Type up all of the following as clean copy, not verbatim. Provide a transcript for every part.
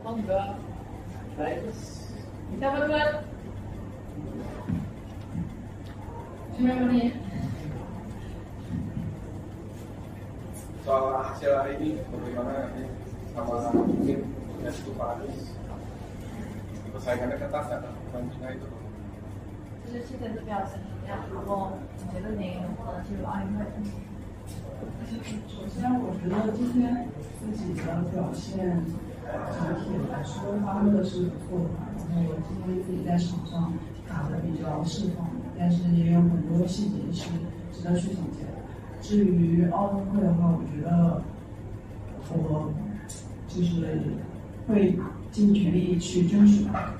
Oh enggak. Baik. Siapa duluan? Siapa nih? Soal hasil hari ini bagaimana nanti sama tim Nesku Paris persaingannya ketat kan China itu 就是现在这表现怎么样？然后你觉得哪个可能是奥运会？ 首先，我觉得今天自己的表现整体来说发挥的是不错的吧。然后今天自己在场上打的比较释放，但是也有很多细节是值得去总结的。至于奥运会的话，我觉得我就是会尽全力去争取吧。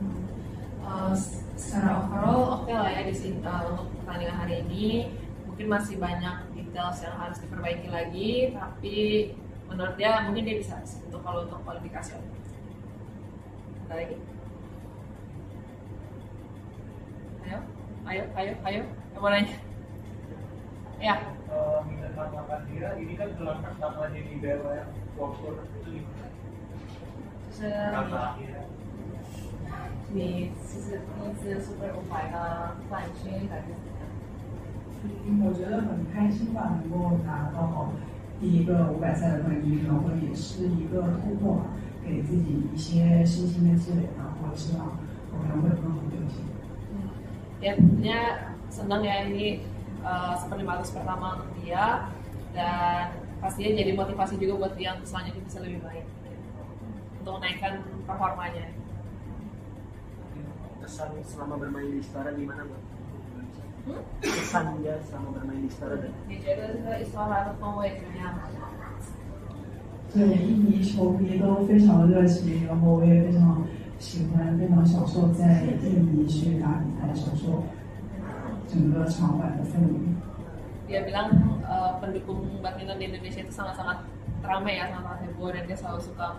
Secara overall oke lah ya di sini untuk pertandingan hari ini mungkin masih banyak details yang harus diperbaiki lagi, tapi menurut dia mungkin dia bisa untuk kalau untuk kualifikasi. Ada lagi? Ayo, yang mau nanya? Ya. Minat tanggapan dia ini kan gelar pertamanya di BWF World Tour itu gimana? 你其实第一次 Super 500的冠军感觉怎么样？ 我觉得很开心吧，能够拿到第一个500赛的冠军，然后也是一个突破，给自己一些信心的积累，然后希望后面会更好表现。 Ya tentunya senang ya ini Super 500 pertama untuk dia dan pastinya jadi motivasi juga buat dia untuk selanjutnya bisa lebih baik untuk menaikkan performanya. Kesan selama bermain di Istana gimana Mbak? Kesan dia selama bermain di Istana dan 你觉得这个伊斯兰的氛围怎么样？ 对，印尼球迷都非常的热情，然后我也非常喜欢，非常享受在印尼去打比赛，享受整个场馆的氛围。 Dia bilang pendukung badminton di Indonesia itu sangat-sangat ramai ya, sangat heboh dan dia selalu suka.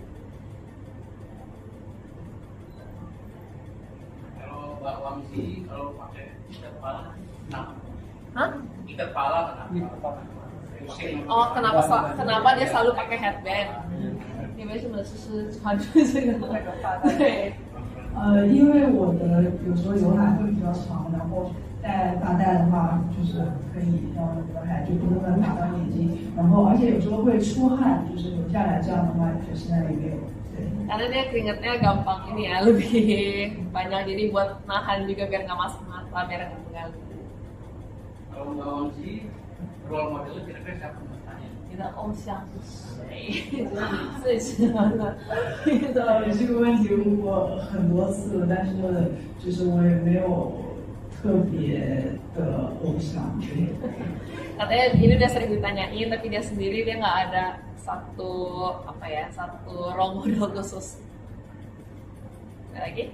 Kalau Mbak Wamsi kalau pakai ikat kepala kenapa? Hah? Ikat kepala kenapa? Pusing. Oh, kenapa dia selalu pakai headband? 因为什么是穿着这个对。 因为我的有时候刘海会比较长，然后戴大带的话，就是可以让刘海就不能打到眼睛，然后而且有时候会出汗，就是流下来，这样的话就现在也没有。对。 Karena dia keringatnya gampang ini ya, lebih banyak jadi buat nahan juga biar nggak masuk mata, biar nggak mengalir. Kalau Mbak Wamsi role modelnya kira-kira siapa tanya? 你的偶像是谁？就是你最喜欢的。 这个问题问过很多次，但是就是我也没有特别的偶像。 Katanya ini udah sering ditanyain, tapi dia sendiri dia nggak ada satu role model khusus. Ada lagi?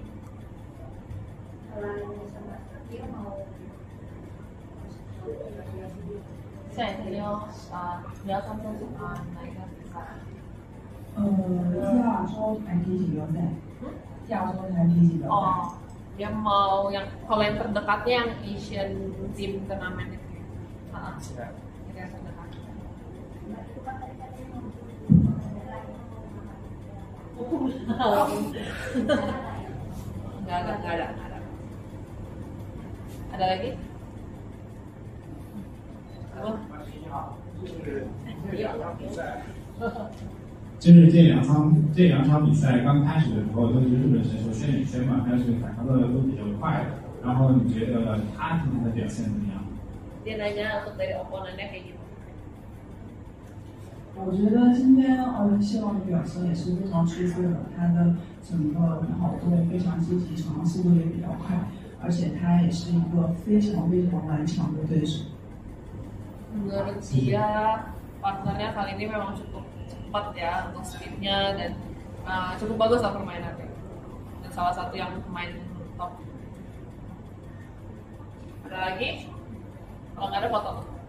Saya要你要他们哪一个比赛？ 亚洲团体锦标赛。亚洲团体锦标赛。 Oh, dia mau yang kalau yang terdekatnya yang Asian Team Tournament itu. Itu yang terdekat. Nggak ada. Ada lagi? Apa? 就是这两场比赛刚开始的时候都是日本选手先领先嘛，但是反常的都比较快的。然后你觉得他今天的表现怎么样？ Dia nanya untuk dari oponennya kayak gitu. 我觉得今天谢望的表现也是非常出色的，他的整个跑动非常积极，场上速度也比较快，而且他也是一个非常顽强的对手。 Menurut dia partnernya kali ini memang cukup cepat ya untuk speednya dan cukup bagus lah permainannya dan salah satu yang pemain top. Ada lagi? Kalau nggak ada foto.